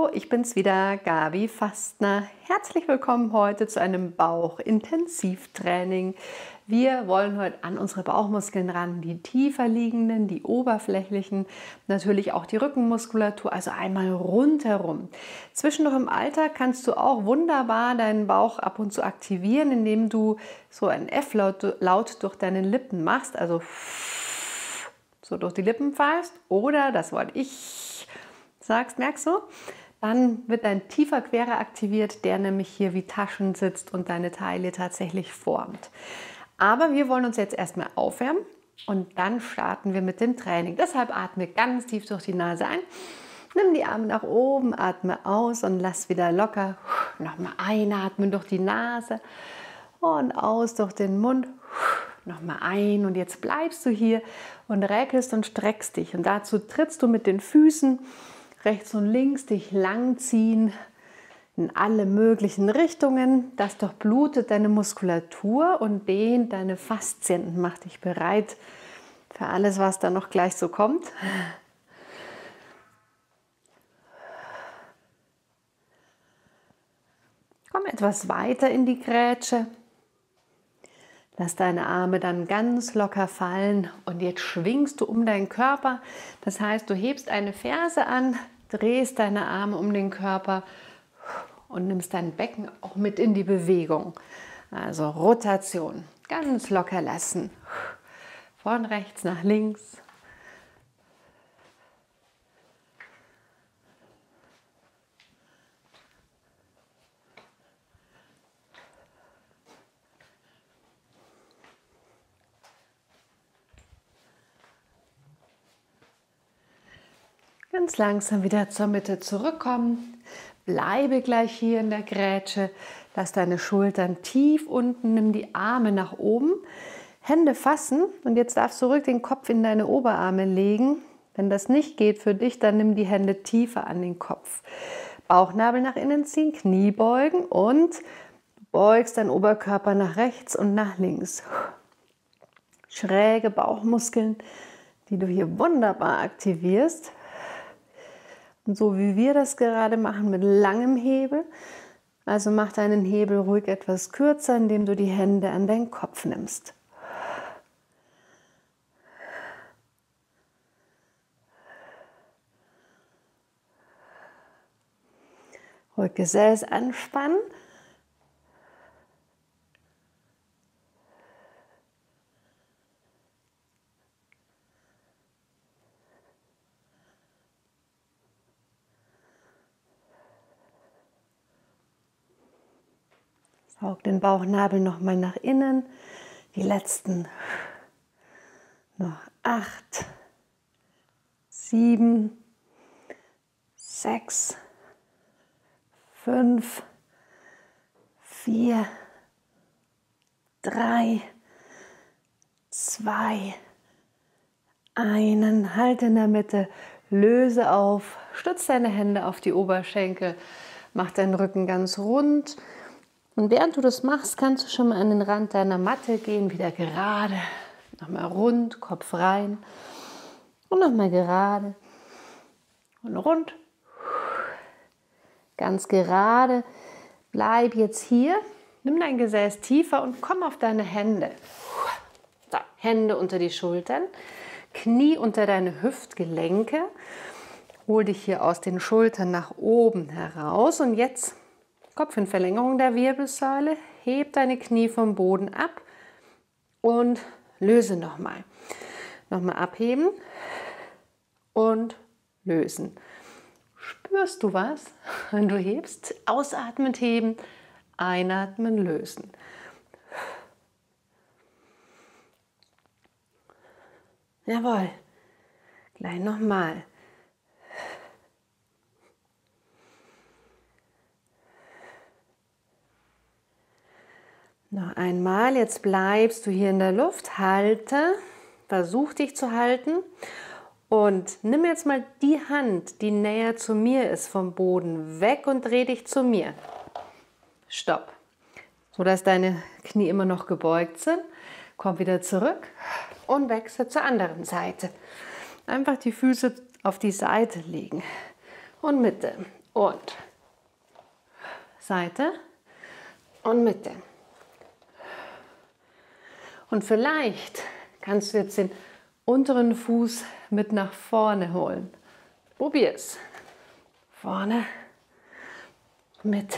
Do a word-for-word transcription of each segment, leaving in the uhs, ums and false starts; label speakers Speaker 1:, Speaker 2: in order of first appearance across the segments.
Speaker 1: Hallo, ich bin's wieder, Gabi Fastner. Herzlich willkommen heute zu einem Bauchintensivtraining. Wir wollen heute an unsere Bauchmuskeln ran, die tiefer liegenden, die oberflächlichen, natürlich auch die Rückenmuskulatur, also einmal rundherum. Zwischendurch im Alltag kannst du auch wunderbar deinen Bauch ab und zu aktivieren, indem du so ein F-Laut Laut durch deine Lippen machst, also so durch die Lippen pfeifst oder das Wort Ich sagst, merkst du? Dann wird dein tiefer Querer aktiviert, der nämlich hier wie Taschen sitzt und deine Taille tatsächlich formt. Aber wir wollen uns jetzt erstmal aufwärmen und dann starten wir mit dem Training. Deshalb atme ganz tief durch die Nase ein, nimm die Arme nach oben, atme aus und lass wieder locker. Nochmal einatmen durch die Nase und aus durch den Mund. Nochmal ein und jetzt bleibst du hier und räkelst und streckst dich. Und dazu trittst du mit den Füßen rechts und links dich langziehen in alle möglichen Richtungen. Das durchblutet deine Muskulatur und dehnt deine Faszien und macht dich bereit für alles, was da noch gleich so kommt. Komm etwas weiter in die Grätsche. Lass deine Arme dann ganz locker fallen und jetzt schwingst du um deinen Körper. Das heißt, du hebst eine Ferse an, drehst deine Arme um den Körper und nimmst dein Becken auch mit in die Bewegung. Also Rotation, ganz locker lassen. Von rechts nach links. Ganz langsam wieder zur Mitte zurückkommen. Bleibe gleich hier in der Grätsche. Lass deine Schultern tief unten, nimm die Arme nach oben. Hände fassen und jetzt darfst du ruhig den Kopf in deine Oberarme legen. Wenn das nicht geht für dich, dann nimm die Hände tiefer an den Kopf. Bauchnabel nach innen ziehen, Knie beugen und du beugst deinen Oberkörper nach rechts und nach links. Schräge Bauchmuskeln, die du hier wunderbar aktivierst. Und so wie wir das gerade machen mit langem Hebel, also mach deinen Hebel ruhig etwas kürzer, indem du die Hände an deinen Kopf nimmst. Ruhig Gesäß anspannen. Saug den Bauchnabel nochmal nach innen. Die letzten noch acht, sieben, sechs, fünf, vier, drei, zwei, einen. Halte in der Mitte, löse auf, stütze deine Hände auf die Oberschenkel, mach deinen Rücken ganz rund. Und während du das machst, kannst du schon mal an den Rand deiner Matte gehen, wieder gerade, nochmal rund, Kopf rein und nochmal gerade und rund, ganz gerade. Bleib jetzt hier, nimm dein Gesäß tiefer und komm auf deine Hände. So, Hände unter die Schultern, Knie unter deine Hüftgelenke, hol dich hier aus den Schultern nach oben heraus und jetzt Kopf in Verlängerung der Wirbelsäule, heb deine Knie vom Boden ab und löse nochmal. Nochmal abheben und lösen. Spürst du was, wenn du hebst? Ausatmend heben, einatmen, lösen. Jawohl, gleich nochmal. Noch einmal, jetzt bleibst du hier in der Luft, halte, versuch dich zu halten und nimm jetzt mal die Hand, die näher zu mir ist vom Boden, weg und dreh dich zu mir. Stopp, so dass deine Knie immer noch gebeugt sind. Komm wieder zurück und wechsle zur anderen Seite. Einfach die Füße auf die Seite legen und Mitte. und Seite und Mitte. Und vielleicht kannst du jetzt den unteren Fuß mit nach vorne holen. Probier's. Vorne, Mitte.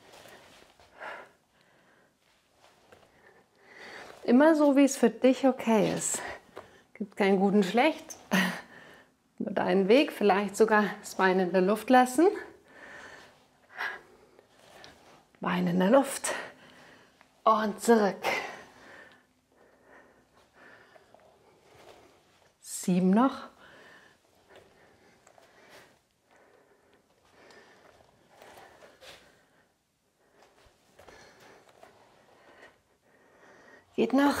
Speaker 1: Immer so, wie es für dich okay ist. Gibt keinen guten Schlecht. Nur deinen Weg, vielleicht sogar das Bein in der Luft lassen. Bein in der Luft und zurück. Sieben noch. Geht noch.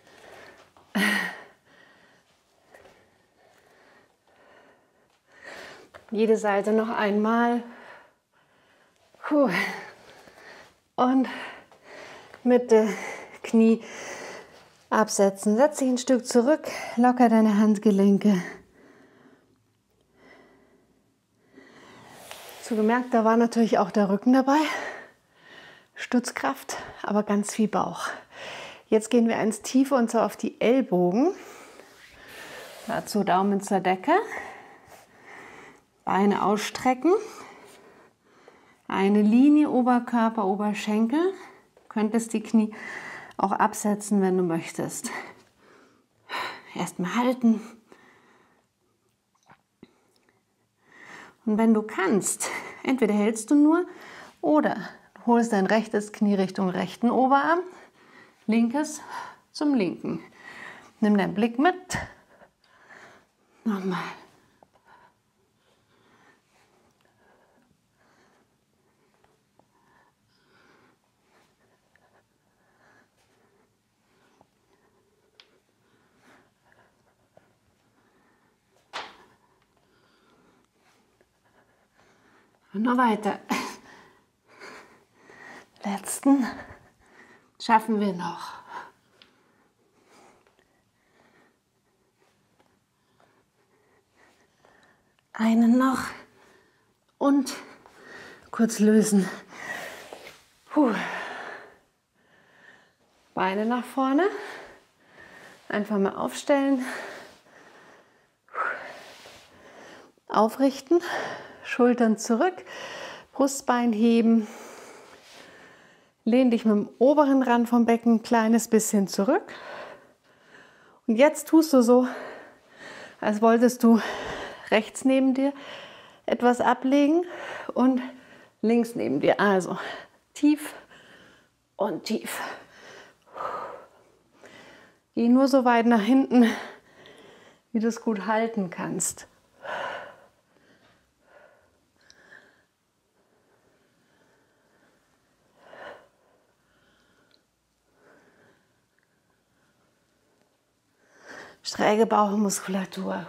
Speaker 1: Jede Seite noch einmal. Puh. Und Mitte, Knie absetzen. Setz dich ein Stück zurück, locker deine Handgelenke. So gemerkt, da war natürlich auch der Rücken dabei. Stützkraft, aber ganz viel Bauch. Jetzt gehen wir eins tiefer und zwar auf die Ellbogen. Dazu Daumen zur Decke. Beine ausstrecken. Eine Linie Oberkörper, Oberschenkel. Du könntest die Knie auch absetzen, wenn du möchtest. Erstmal halten. Und wenn du kannst, entweder hältst du nur oder du holst dein rechtes Knie Richtung rechten Oberarm, linkes zum linken. Nimm deinen Blick mit. Nochmal. Und noch weiter. Letzten schaffen wir noch. Einen noch und kurz lösen. Puh. Beine nach vorne. Einfach mal aufstellen. Aufrichten. Schultern zurück, Brustbein heben, lehn dich mit dem oberen Rand vom Becken ein kleines bisschen zurück. Und jetzt tust du so, als wolltest du rechts neben dir etwas ablegen und links neben dir. Also tief und tief. Geh nur so weit nach hinten, wie du es gut halten kannst. Schräge Bauchmuskulatur.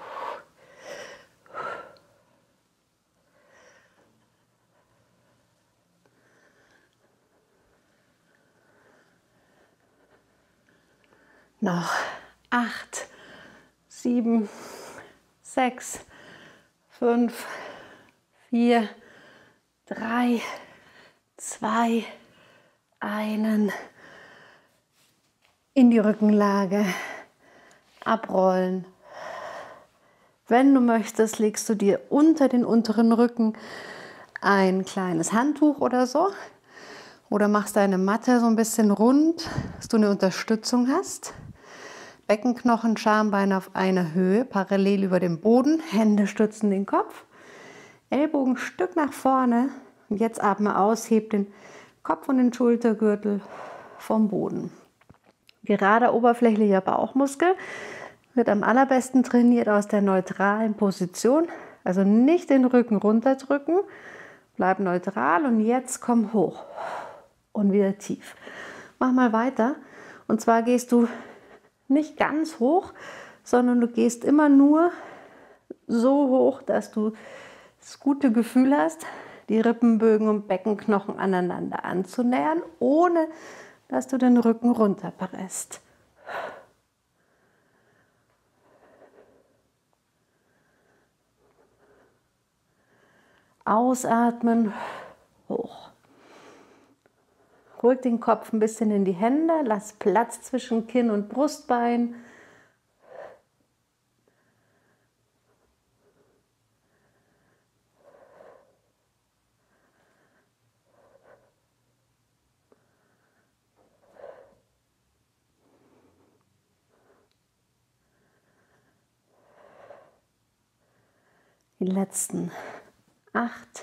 Speaker 1: Noch acht, sieben, sechs, fünf, vier, drei, zwei, einen. In die Rückenlage. Abrollen. Wenn du möchtest, legst du dir unter den unteren Rücken ein kleines Handtuch oder so. Oder machst deine Matte so ein bisschen rund, dass du eine Unterstützung hast. Beckenknochen, Schambein auf einer Höhe, parallel über dem Boden. Hände stützen den Kopf. Ellbogen ein Stück nach vorne. Und jetzt atme aus, heb den Kopf und den Schultergürtel vom Boden. Gerader oberflächlicher Bauchmuskel wird am allerbesten trainiert aus der neutralen Position. Also nicht den Rücken runterdrücken, bleib neutral und jetzt komm hoch und wieder tief. Mach mal weiter und zwar gehst du nicht ganz hoch, sondern du gehst immer nur so hoch, dass du das gute Gefühl hast, die Rippenbögen und Beckenknochen aneinander anzunähern, ohne dass du den Rücken runterpresst. Ausatmen, hoch. Ruhig den Kopf ein bisschen in die Hände, lass Platz zwischen Kinn und Brustbein. Die letzten acht,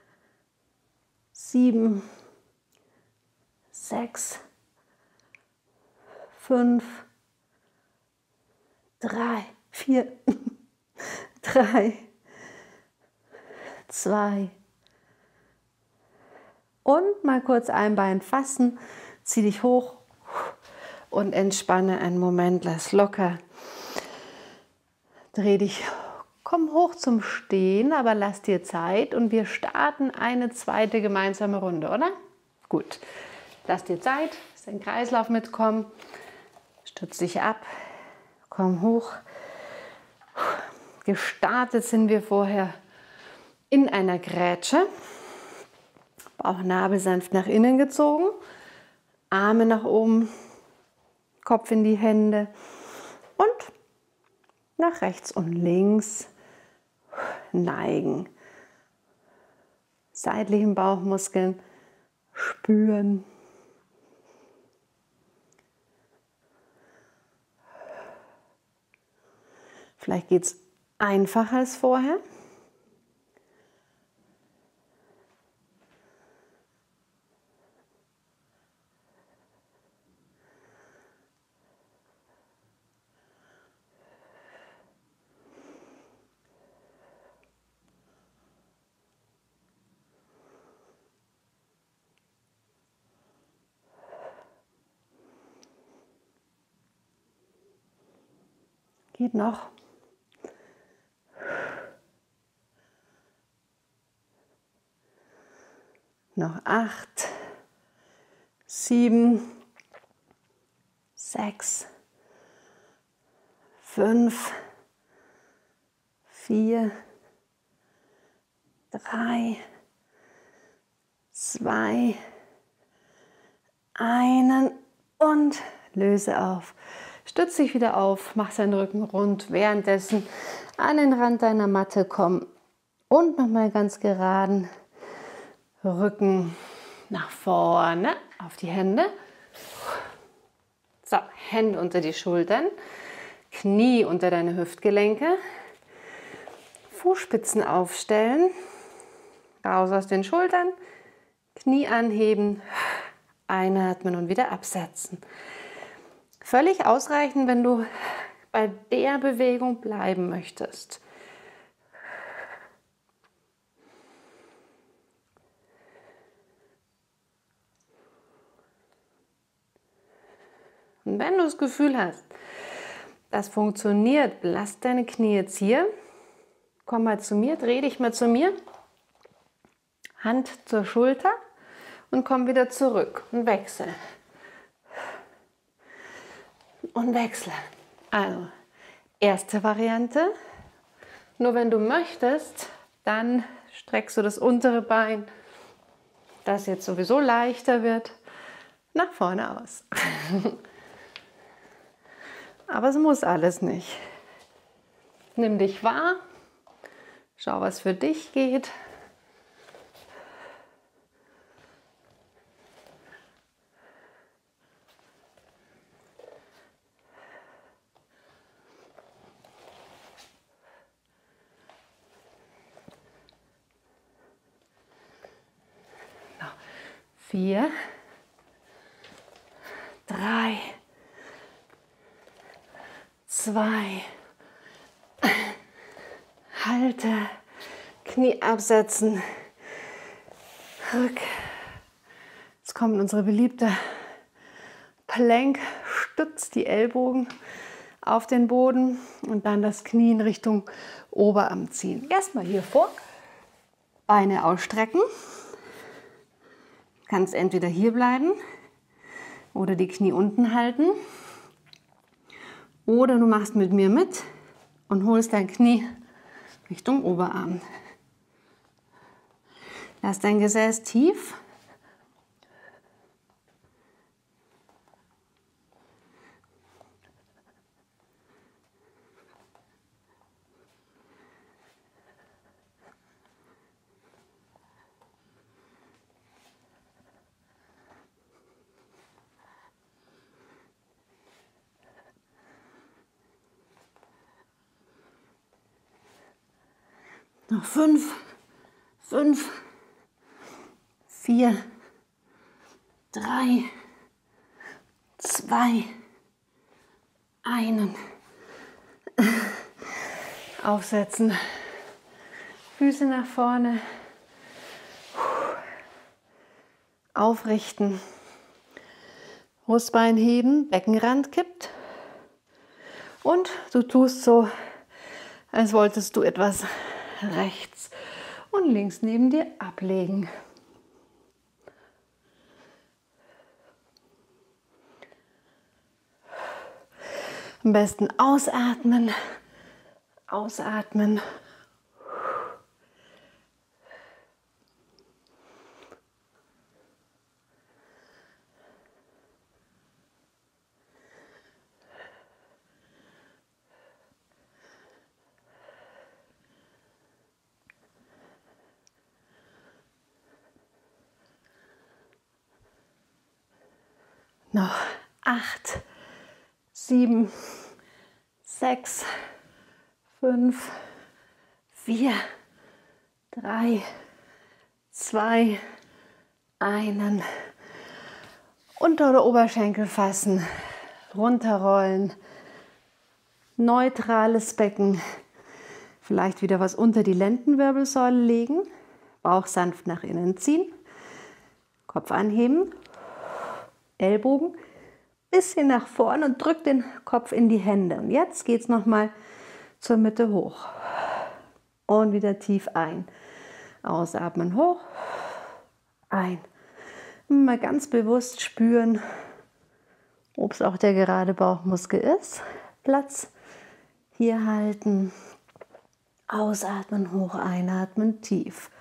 Speaker 1: sieben, sechs, fünf, drei, vier, drei, zwei und mal kurz ein Bein fassen, zieh dich hoch und entspanne einen Moment, lass locker, dreh dich. Komm hoch zum Stehen, aber lass dir Zeit und wir starten eine zweite gemeinsame Runde, oder? Gut, lass dir Zeit, lass den Kreislauf mitkommen, stütz dich ab, komm hoch. Gestartet sind wir vorher in einer Grätsche, Bauchnabel sanft nach innen gezogen, Arme nach oben, Kopf in die Hände und nach rechts und links neigen. Seitlichen Bauchmuskeln spüren. Vielleicht geht es einfacher als vorher. Geht noch. Noch acht, sieben, sechs, fünf, vier, drei, zwei, einen und löse auf. Stütz dich wieder auf, mach deinen Rücken rund, währenddessen an den Rand deiner Matte kommen und nochmal ganz geraden Rücken nach vorne auf die Hände. So, Hände unter die Schultern, Knie unter deine Hüftgelenke, Fußspitzen aufstellen, raus aus den Schultern, Knie anheben, einatmen und wieder absetzen. Völlig ausreichend, wenn du bei der Bewegung bleiben möchtest. Und wenn du das Gefühl hast, das funktioniert, lass deine Knie jetzt hier. Komm mal zu mir, dreh dich mal zu mir. Hand zur Schulter und komm wieder zurück und wechsel. Und wechsle. Also, erste Variante. Nur wenn du möchtest, dann streckst du das untere Bein, das jetzt sowieso leichter wird, nach vorne aus. Aber es muss alles nicht. Nimm dich wahr, schau, was für dich geht. Vier, drei, zwei, halte, Knie absetzen, rück. Jetzt kommt unsere beliebte Plank, stützt die Ellbogen auf den Boden und dann das Knie in Richtung Oberarm ziehen. Erstmal hier vor, Beine ausstrecken. Du kannst entweder hier bleiben oder die Knie unten halten. Oder du machst mit mir mit und holst dein Knie Richtung Oberarm. Lass dein Gesäß tief. Noch fünf, fünf, vier, drei, zwei, einen. Aufsetzen. Füße nach vorne. Aufrichten. Brustbein heben, Beckenrand kippt. Und du tust so, als wolltest du etwas rechts und links neben dir ablegen. Am besten ausatmen, ausatmen. Noch acht, sieben, sechs, fünf, vier, drei, zwei, einen. Untere Oberschenkel fassen, runterrollen, neutrales Becken. Vielleicht wieder was unter die Lendenwirbelsäule legen, Bauch sanft nach innen ziehen, Kopf anheben. Ellbogen bisschen nach vorn und drück den Kopf in die Hände. Und jetzt geht es nochmal zur Mitte hoch. Und wieder tief ein. Ausatmen hoch. Ein. Mal ganz bewusst spüren, ob es auch der gerade Bauchmuskel ist. Platz. Hier halten. Ausatmen, hoch, einatmen, tief.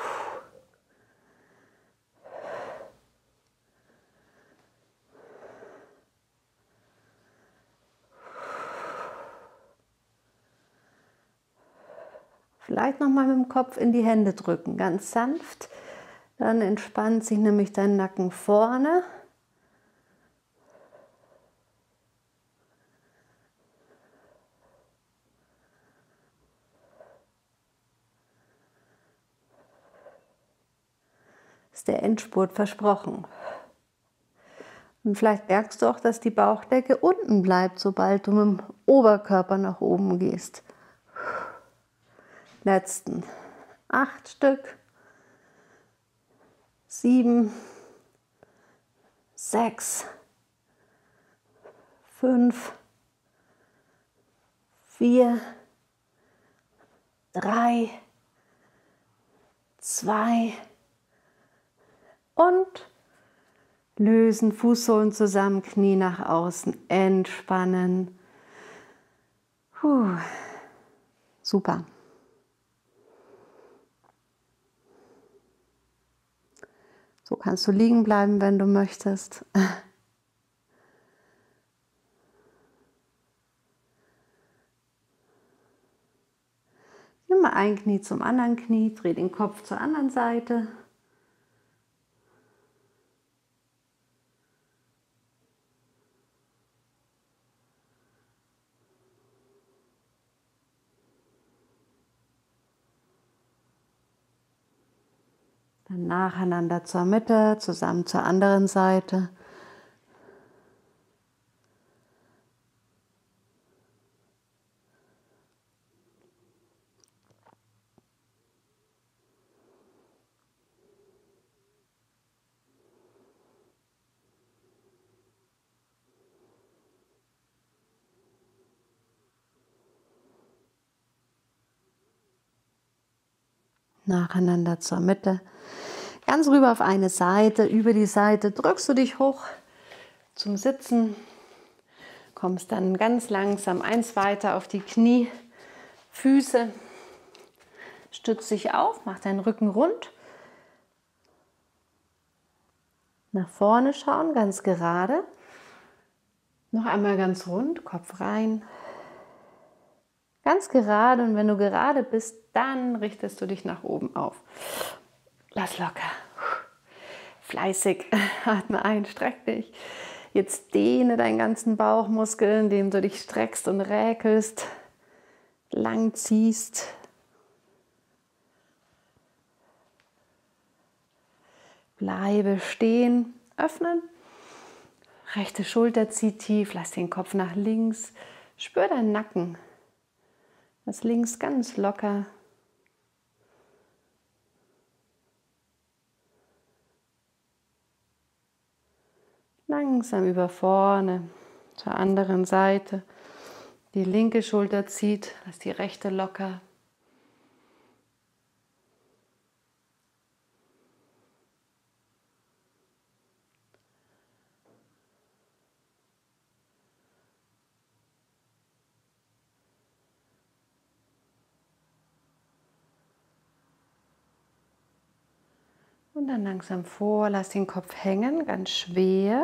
Speaker 1: Vielleicht nochmal mit dem Kopf in die Hände drücken, ganz sanft. Dann entspannt sich nämlich dein Nacken vorne. Ist der Endspurt versprochen. Und vielleicht merkst du auch, dass die Bauchdecke unten bleibt, sobald du mit dem Oberkörper nach oben gehst. Letzten acht Stück, sieben, sechs, fünf, vier, drei, zwei und lösen, Fußsohlen zusammen, Knie nach außen, entspannen. Puh. Super. So kannst du liegen bleiben, wenn du möchtest. Nimm mal ein Knie zum anderen Knie, dreh den Kopf zur anderen Seite. Dann nacheinander zur Mitte, zusammen zur anderen Seite. Nacheinander zur Mitte. Ganz rüber auf eine Seite, über die Seite drückst du dich hoch zum Sitzen, kommst dann ganz langsam eins weiter auf die Knie, Füße, stütz dich auf, mach deinen Rücken rund, Nach vorne schauen, ganz gerade. Noch einmal ganz rund, Kopf rein. Ganz gerade, und wenn du gerade bist, dann richtest du dich nach oben auf. Lass locker. Fleißig. Atme ein, streck dich. Jetzt dehne deinen ganzen Bauchmuskel, indem du dich streckst und räkelst, lang ziehst. Bleibe stehen, öffnen. Rechte Schulter zieht tief, lass den Kopf nach links. Spür deinen Nacken. Das links ganz locker. Langsam über vorne, zur anderen Seite. Die linke Schulter zieht, lass die rechte locker. Und dann langsam vor, lass den Kopf hängen, ganz schwer.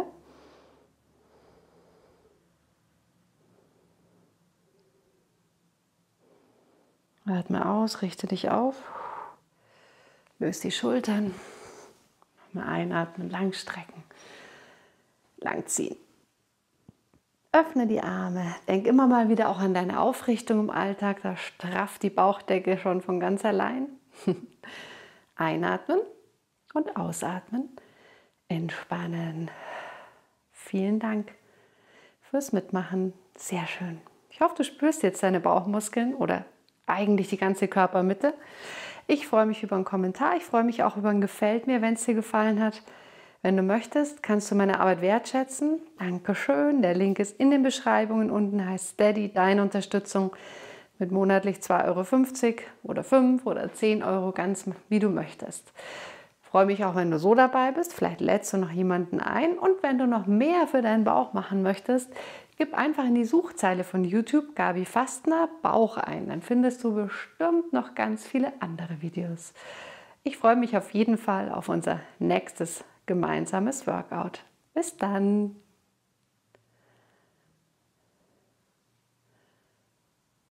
Speaker 1: Atme aus, richte dich auf. Löse die Schultern. Nochmal einatmen, lang strecken. Lang ziehen. Öffne die Arme. Denk immer mal wieder auch an deine Aufrichtung im Alltag. Da strafft die Bauchdecke schon von ganz allein. Einatmen. Und ausatmen, entspannen. Vielen Dank fürs Mitmachen. Sehr schön. Ich hoffe, du spürst jetzt deine Bauchmuskeln oder eigentlich die ganze Körpermitte. Ich freue mich über einen Kommentar. Ich freue mich auch über ein Gefällt mir, wenn es dir gefallen hat. Wenn du möchtest, kannst du meine Arbeit wertschätzen. Dankeschön. Der Link ist in den Beschreibungen. Unten heißt Steady, deine Unterstützung mit monatlich zwei Euro fünfzig oder fünf oder zehn Euro, ganz wie du möchtest. Ich freue mich auch, wenn du so dabei bist. Vielleicht lädst du noch jemanden ein. Und wenn du noch mehr für deinen Bauch machen möchtest, gib einfach in die Suchzeile von YouTube Gabi Fastner Bauch ein. Dann findest du bestimmt noch ganz viele andere Videos. Ich freue mich auf jeden Fall auf unser nächstes gemeinsames Workout. Bis dann!